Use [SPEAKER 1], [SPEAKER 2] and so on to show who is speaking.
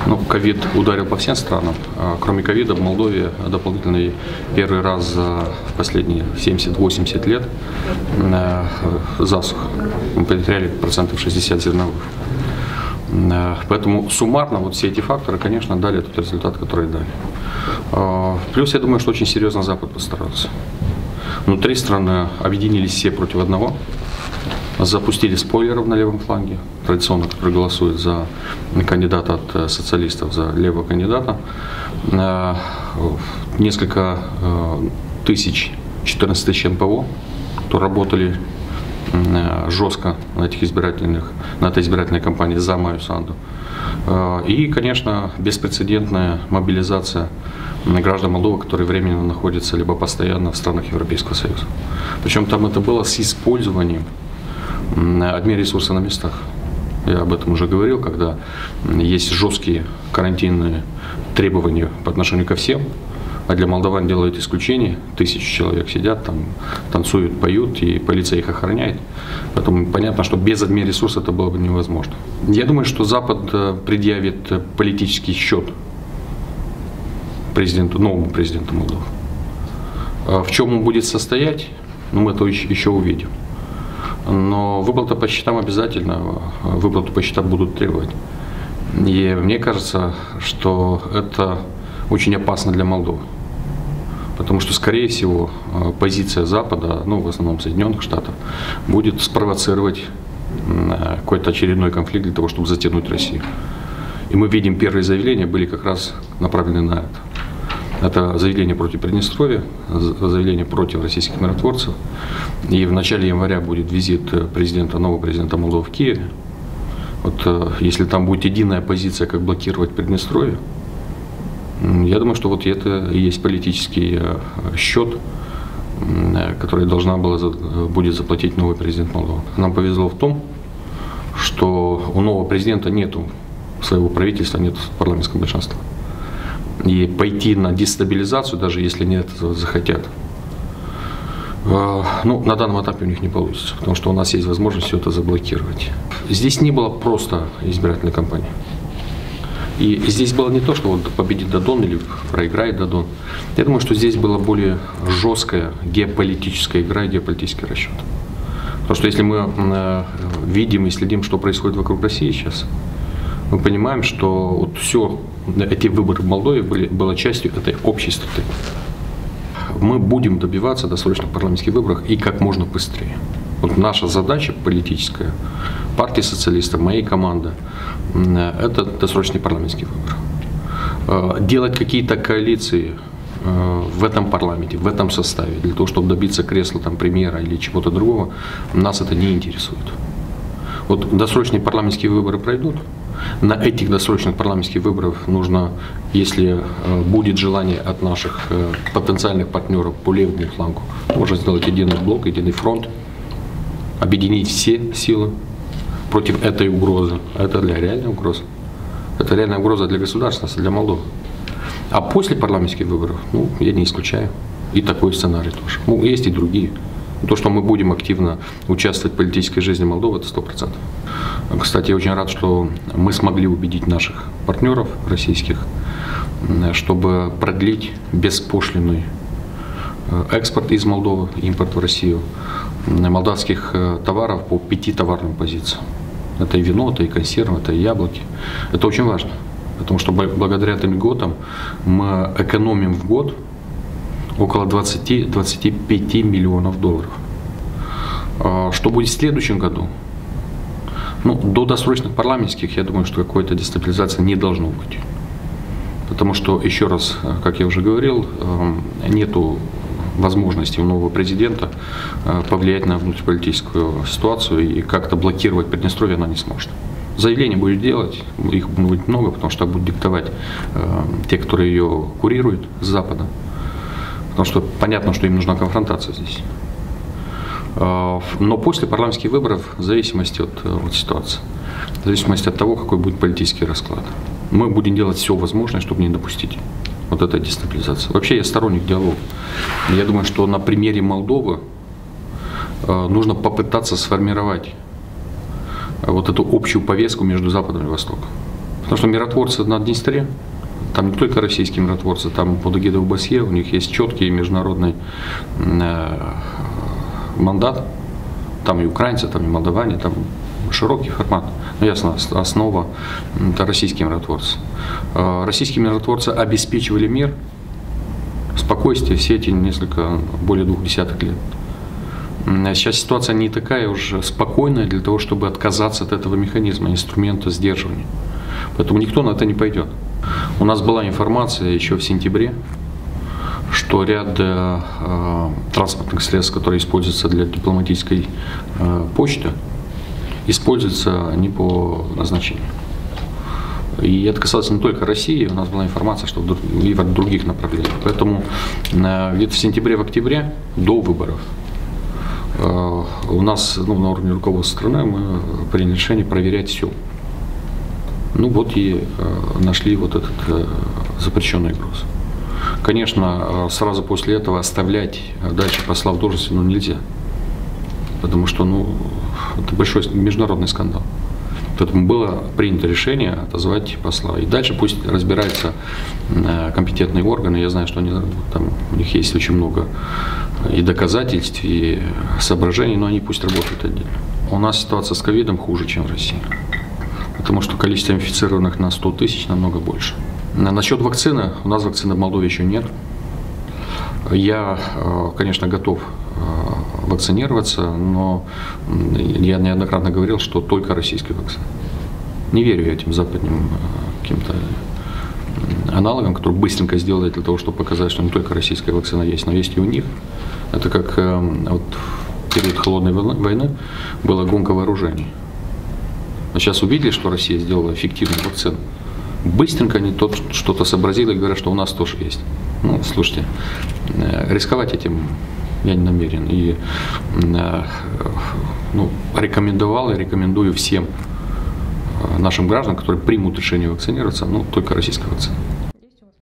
[SPEAKER 1] Ну, ковид ударил по всем странам. Кроме ковида в Молдове дополнительный первый раз за последние 70-80 лет засуха. Мы потеряли 60% зерновых. Поэтому суммарно вот все эти факторы, конечно, дали тот результат, который дали. Плюс я думаю, что очень серьезно Запад постарался. Внутри страны объединились все против одного. Запустили спойлеров на левом фланге, традиционно, который голосует за кандидата от социалистов, за левого кандидата. Несколько тысяч, 14 тысяч НПО, кто работали жестко на этой избирательной кампании за Майю Санду. И, конечно, беспрецедентная мобилизация граждан Молдовы, которые временно находятся либо постоянно в странах Европейского Союза. Причем там это было с использованием админресурса на местах. Я об этом уже говорил, когда есть жесткие карантинные требования по отношению ко всем, а для молдаван делают исключение. 1000 человек сидят, там, танцуют, поют, и полиция их охраняет. Поэтому понятно, что без админресурса это было бы невозможно. Я думаю, что Запад предъявит политический счет новому президенту Молдовы. В чем он будет состоять, мы это еще увидим. Но выплата по счетам обязательно, выплату по счетам будут требовать. И мне кажется, что это очень опасно для Молдовы. Потому что, скорее всего, позиция Запада, в основном Соединенных Штатов, будет спровоцировать какой-то очередной конфликт для того, чтобы затянуть Россию. И мы видим, первые заявления были как раз направлены на это. Это заявление против Приднестровья, заявление против российских миротворцев. И в начале января будет визит нового президента Молдовы в Киеве. Вот если там будет единая позиция, как блокировать Приднестровье, я думаю, что вот это и есть политический счет, который будет заплатить новый президент Молдовы. Нам повезло в том, что у нового президента нету своего правительства, нет парламентского большинства. И пойти на дестабилизацию, даже если они это захотят, на данном этапе у них не получится, потому что у нас есть возможность все это заблокировать. Здесь не было просто избирательной кампании. И здесь было не то, что вот победит Додон или проиграет Додон. Я думаю, что здесь была более жесткая геополитическая игра и геополитический расчет. Потому что если мы видим и следим, что происходит вокруг России сейчас, мы понимаем, что вот эти выборы в Молдове были частью этой общей стратегии. Мы будем добиваться досрочных парламентских выборов и как можно быстрее. Вот наша задача политическая, партии социалистов, моей команды, это досрочный парламентский выбор. Делать какие-то коалиции в этом парламенте, в этом составе, для того, чтобы добиться кресла премьера или чего-то другого, нас это не интересует. Вот досрочные парламентские выборы пройдут. На этих досрочных парламентских выборах нужно, если будет желание от наших потенциальных партнеров по левому флангу, можно сделать единый блок, единый фронт, объединить все силы против этой угрозы. Это реальная угроза. Это реальная угроза для государственности, для Молдовы. А после парламентских выборов, я не исключаю и такой сценарий тоже. Есть и другие. То, что мы будем активно участвовать в политической жизни Молдовы, это 100%. Кстати, я очень рад, что мы смогли убедить наших партнеров российских, чтобы продлить беспошлинный экспорт из Молдовы, импорт в Россию молдавских товаров по 5 товарным позициям. Это и вино, это и консервы, это и яблоки. Это очень важно, потому что благодаря этим льготам мы экономим в год около 20-25 миллионов долларов. Что будет в следующем году? До досрочных парламентских, я думаю, что какой-то дестабилизации не должно быть. Потому что, еще раз, как я уже говорил, нету возможности у нового президента повлиять на внутриполитическую ситуацию и как-то блокировать Приднестровье она не сможет. Заявление будет делать, их будет много, потому что будут диктовать те, которые ее курируют с Запада. Потому что понятно, что им нужна конфронтация здесь. Но после парламентских выборов, в зависимости от ситуации, в зависимости от того, какой будет политический расклад, мы будем делать все возможное, чтобы не допустить вот этой дестабилизации. Вообще я сторонник диалога. Я думаю, что на примере Молдовы нужно попытаться сформировать вот эту общую повестку между Западом и Востоком. Потому что миротворцы на Днестре, там не только российские миротворцы, там под эгидой ОБСЕ, у них есть четкий международный мандат, там и украинцы, там и молдаване, там широкий формат. Но ясно, основа – это российские миротворцы. Российские миротворцы обеспечивали мир, спокойствие все эти более 2 десяток лет. Сейчас ситуация не такая уже спокойная для того, чтобы отказаться от этого механизма, инструмента сдерживания. Поэтому никто на это не пойдет. У нас была информация еще в сентябре, что ряд транспортных средств, которые используются для дипломатической почты, используются не по назначению. И это касалось не только России, у нас была информация, что и в других направлениях. Поэтому где-то в сентябре, в октябре, до выборов, у нас на уровне руководства страны мы приняли решение проверять все. Ну вот и нашли вот этот запрещенный груз. Конечно, сразу после этого оставлять дальше посла в должности нельзя, потому что это большой международный скандал. Поэтому было принято решение отозвать посла. И дальше пусть разбираются компетентные органы. Я знаю, что у них есть очень много и доказательств, и соображений, но они пусть работают отдельно. У нас ситуация с ковидом хуже, чем в России. Потому что количество инфицированных на 100 тысяч намного больше. Насчет вакцины. У нас вакцины в Молдове еще нет. Я, конечно, готов вакцинироваться, но я неоднократно говорил, что только российская вакцина. Не верю я этим западным каким-то аналогам, которые быстренько сделали для того, чтобы показать, что не только российская вакцина есть, но есть и у них. Это как в период холодной войны была гонка вооружений. А сейчас увидели, что Россия сделала эффективную вакцину. Быстренько они что-то сообразили и говорят, что у нас тоже есть. Слушайте, рисковать этим я не намерен. И рекомендовал и рекомендую всем нашим гражданам, которые примут решение вакцинироваться, только российская вакцина.